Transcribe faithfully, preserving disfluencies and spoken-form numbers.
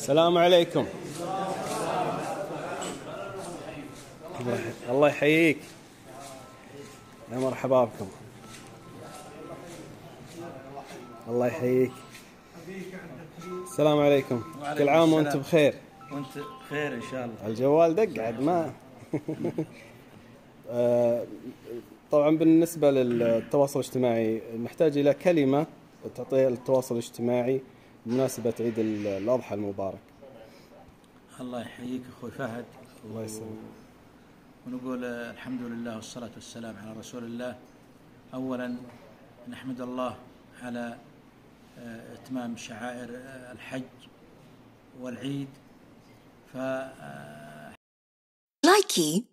السلام عليكم. الله يحييك، يا مرحبا بكم. الله يحييك. السلام عليكم. كل عام وانتم بخير. وانت بخير ان شاء الله. الجوال دق عاد ما طبعا بالنسبة للتواصل الاجتماعي نحتاج إلى كلمة تعطيها للتواصل الاجتماعي بمناسبة عيد الأضحى المبارك. الله يحييك أخوي فهد. الله يسلمك. ونقول الحمد لله والصلاة والسلام على رسول الله. أولا نحمد الله على إتمام شعائر الحج والعيد. ف لايكي